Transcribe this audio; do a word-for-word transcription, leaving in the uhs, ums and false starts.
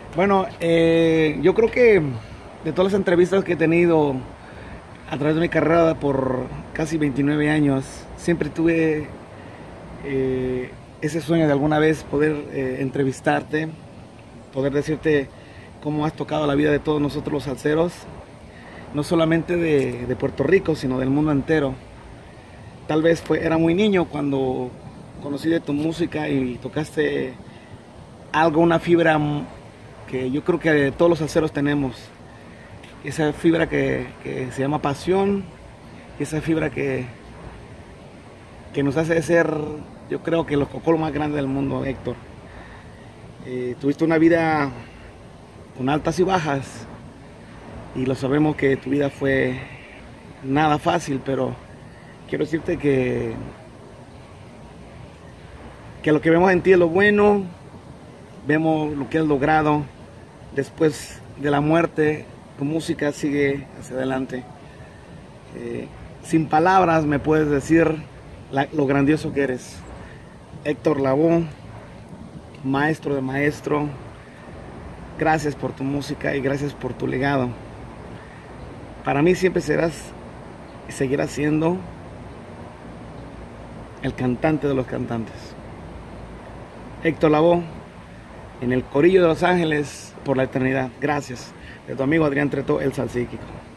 Bueno, eh, yo creo que de todas las entrevistas que he tenido a través de mi carrera por casi veintinueve años, siempre tuve eh, ese sueño de alguna vez poder eh, entrevistarte, poder decirte cómo has tocado la vida de todos nosotros los salseros, no solamente de, de Puerto Rico, sino del mundo entero. Tal vez fue, era muy niño cuando conocí de tu música y tocaste algo, una fibra que yo creo que todos los salseros tenemos. Esa fibra que, que se llama pasión, esa fibra que, que nos hace ser, yo creo que los cocolos más grandes del mundo, Héctor. Eh, tuviste una vida con altas y bajas, y lo sabemos que tu vida fue nada fácil, pero quiero decirte que, que lo que vemos en ti es lo bueno, vemos lo que has logrado. Después de la muerte, tu música sigue hacia adelante. Eh, sin palabras me puedes decir la, lo grandioso que eres. Héctor Lavoe, maestro de maestro, gracias por tu música y gracias por tu legado. Para mí siempre serás y seguirás siendo el cantante de los cantantes. Héctor Lavoe, en el corillo de Los Ángeles por la eternidad. Gracias. De tu amigo Adrián Tretó, el Salsíquico.